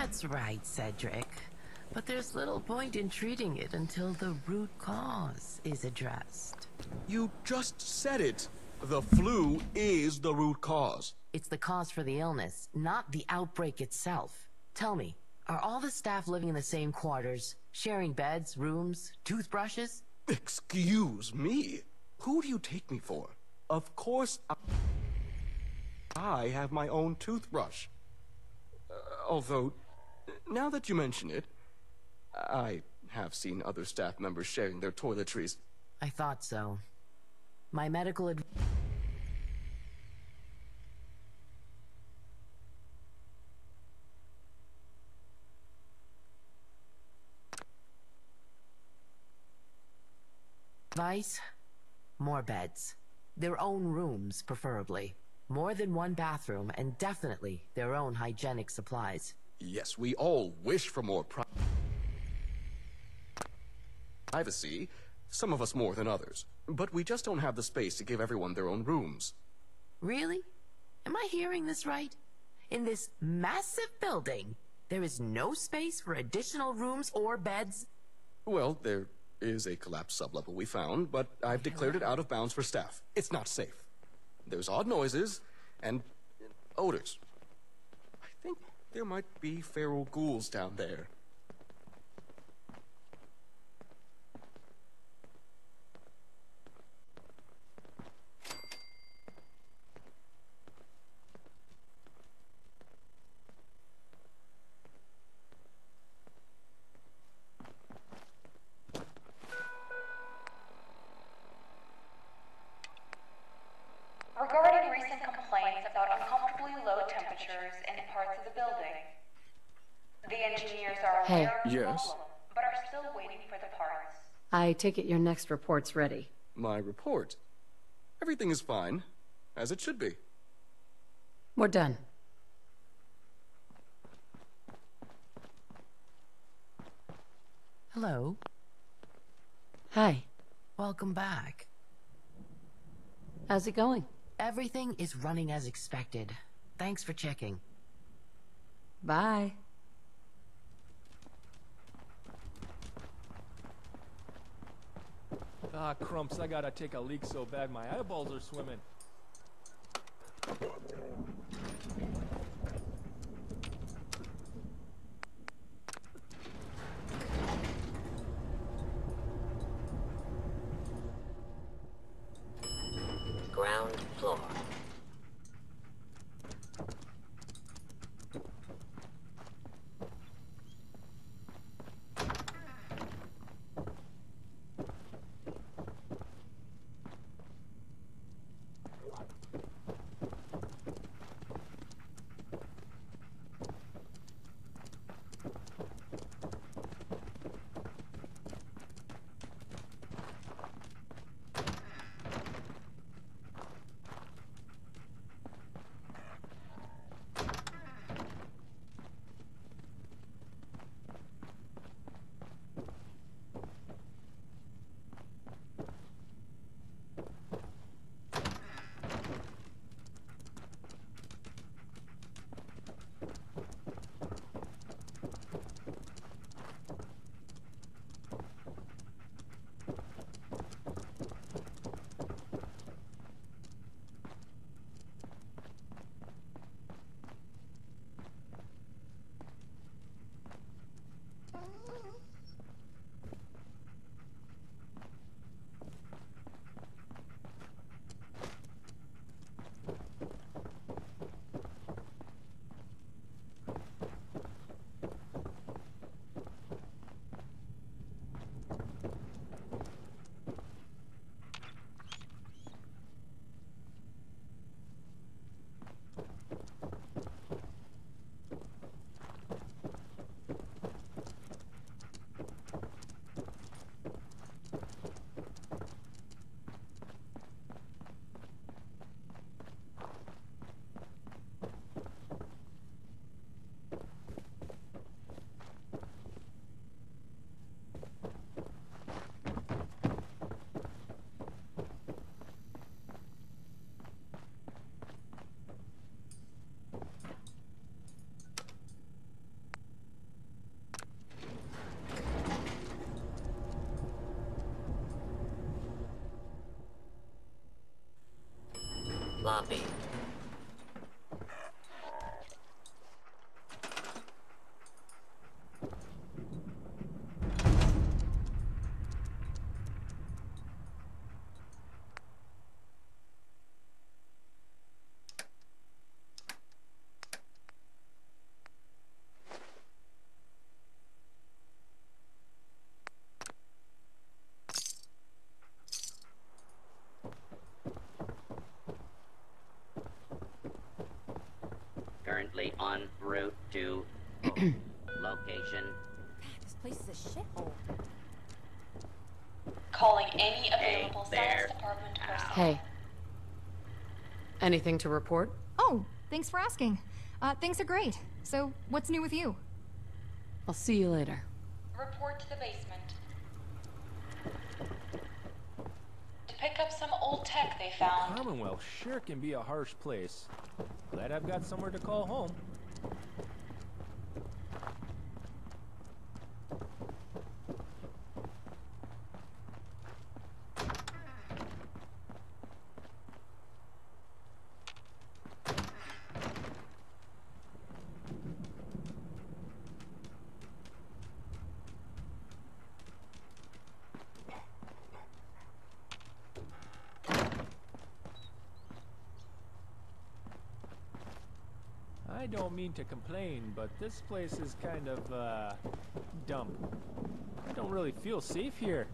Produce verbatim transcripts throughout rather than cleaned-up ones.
That's right, Cedric. But there's little point in treating it until the root cause is addressed. You just said it. The flu is the root cause. It's the cause for the illness, not the outbreak itself. Tell me, are all the staff living in the same quarters, sharing beds, rooms, toothbrushes? Excuse me? Who do you take me for? Of course I, I have my own toothbrush. Uh, although, now that you mention it, I have seen other staff members sharing their toiletries. I thought so. My medical adv- advice? More beds. Their own rooms, preferably. More than one bathroom, and definitely their own hygienic supplies. Yes, we all wish for more pri privacy. Some of us more than others. But we just don't have the space to give everyone their own rooms. Really? Am I hearing this right? In this massive building, there is no space for additional rooms or beds? Well, there is a collapsed sublevel we found, but I've declared it out of bounds for staff. It's not safe. There's odd noises and odors. I think there might be feral ghouls down there. Regarding recent complaints about uncomfortably low temperatures in parts of the building, the engineers are Hey. aware of the Yes? problem, but are still waiting for the parts. I take it your next report's ready. My report. Everything is fine, as it should be. We're done. Hello. Hi. Welcome back. How's it going? Everything is running as expected. Thanks for checking. Bye. Ah, crumps, I gotta take a leak so bad my eyeballs are swimming. Ground floor. Sloppy. Currently en route to location. This place is a shithole. Calling any Hey, available there. science department personnel. Hey. Anything to report? Oh, thanks for asking. Uh, things are great. So, what's new with you? I'll see you later. Report to the basement. To pick up some old tech they found. Commonwealth sure can be a harsh place. Glad I've got somewhere to call home. I don't mean to complain, but this place is kind of, uh, dump. I don't really feel safe here.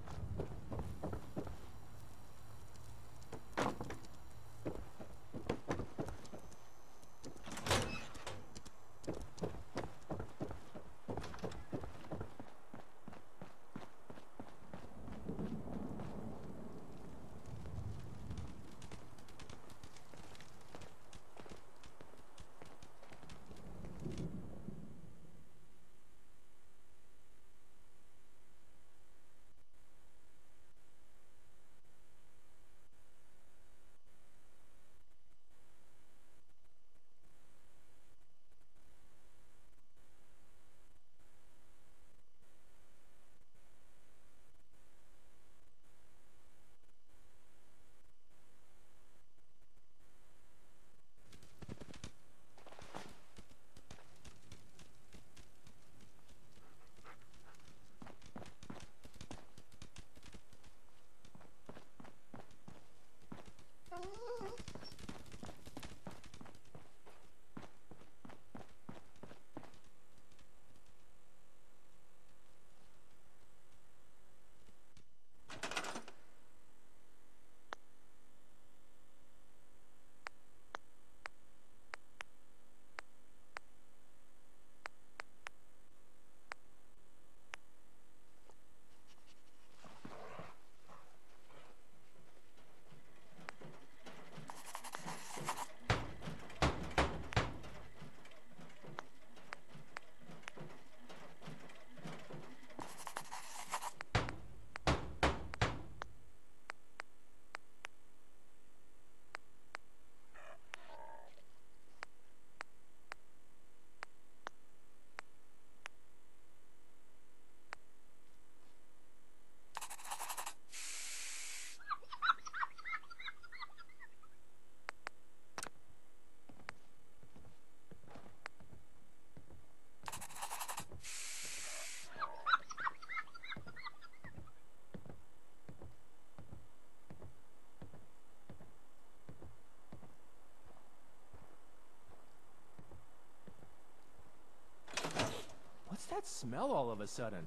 What's that smell all of a sudden?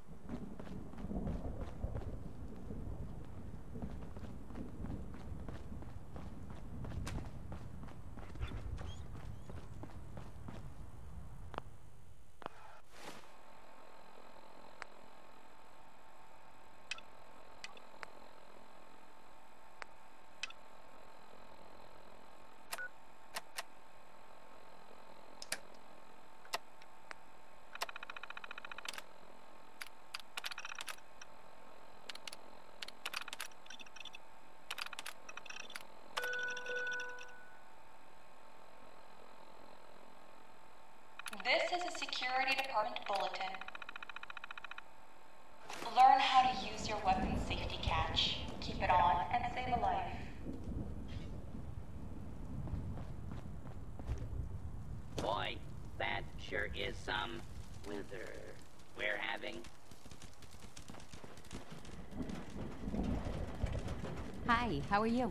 This is a security department bulletin. Learn how to use your weapon safety catch. Keep it on and save a life. Boy, that sure is some winter we're having. Hi, how are you?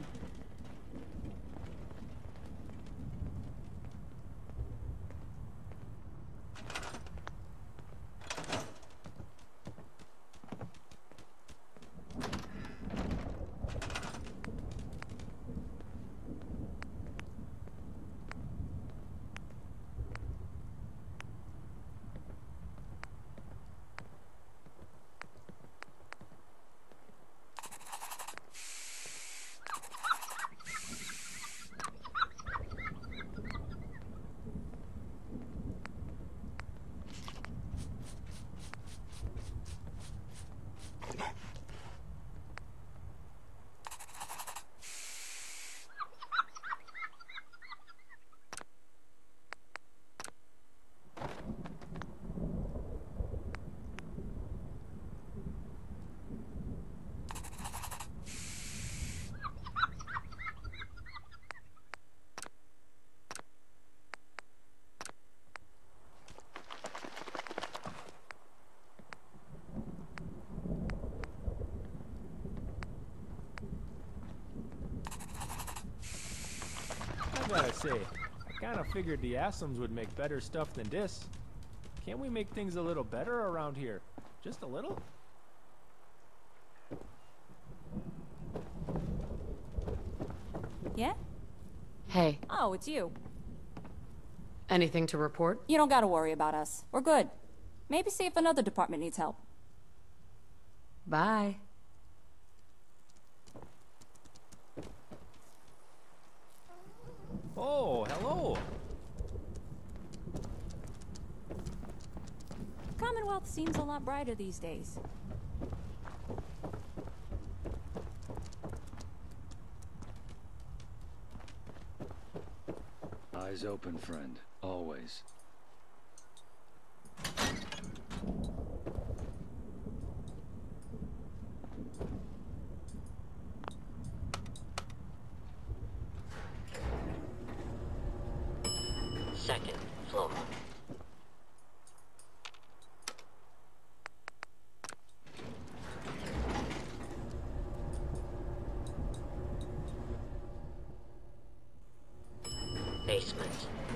I gotta say, I kinda figured the Asums would make better stuff than this. Can't we make things a little better around here? Just a little? Yeah? Hey, Oh, it's you. anything to report? You don't gotta worry about us. We're good. Maybe see if another department needs help. Bye. Oh, hello! Commonwealth seems a lot brighter these days. Eyes open, friend. Always. Second floor. Basement.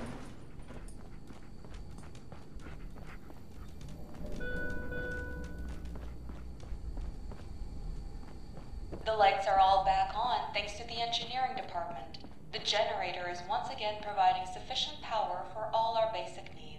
The lights are all back on thanks to the engineering department. The generator is once again providing sufficient power for all our basic needs.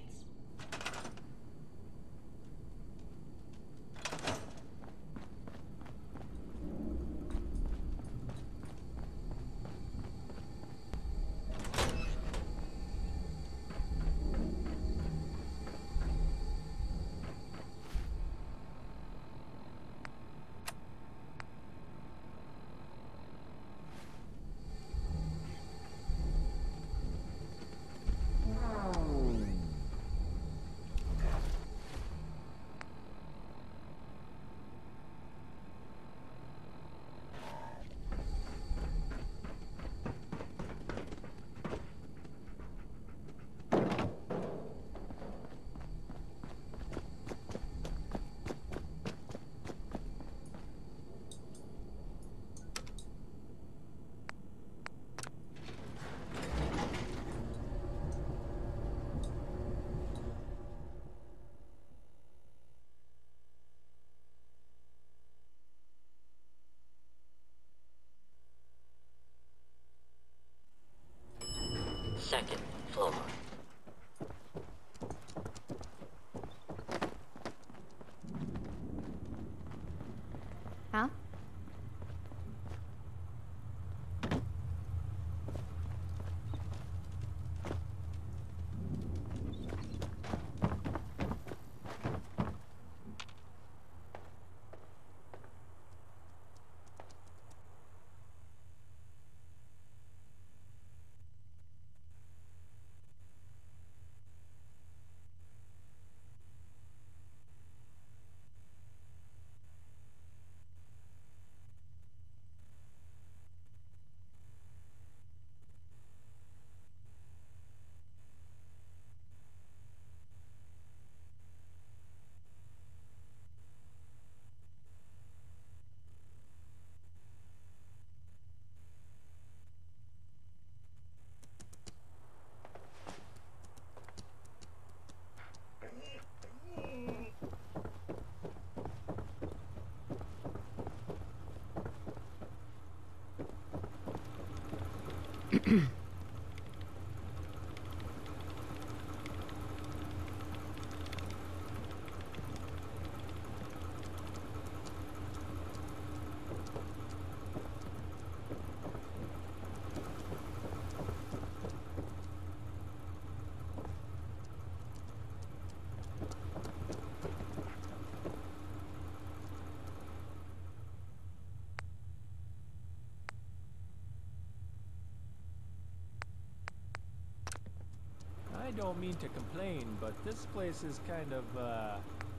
I don't mean to complain, but this place is kind of, uh...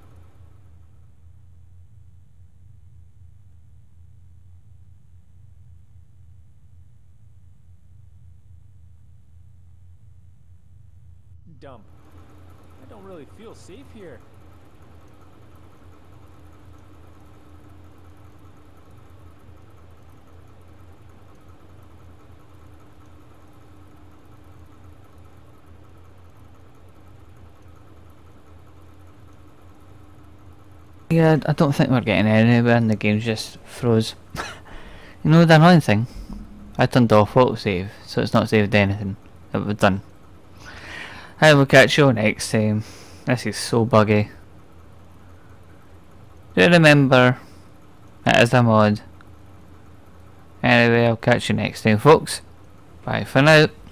dump. I don't really feel safe here. Yeah, I don't think we're getting anywhere and the game just froze. You know the annoying thing? I turned off autosave, so it's not saved anything that we've done. I will catch you next time. This is so buggy. Do remember, it is a mod. Anyway, I'll catch you next time, folks. Bye for now.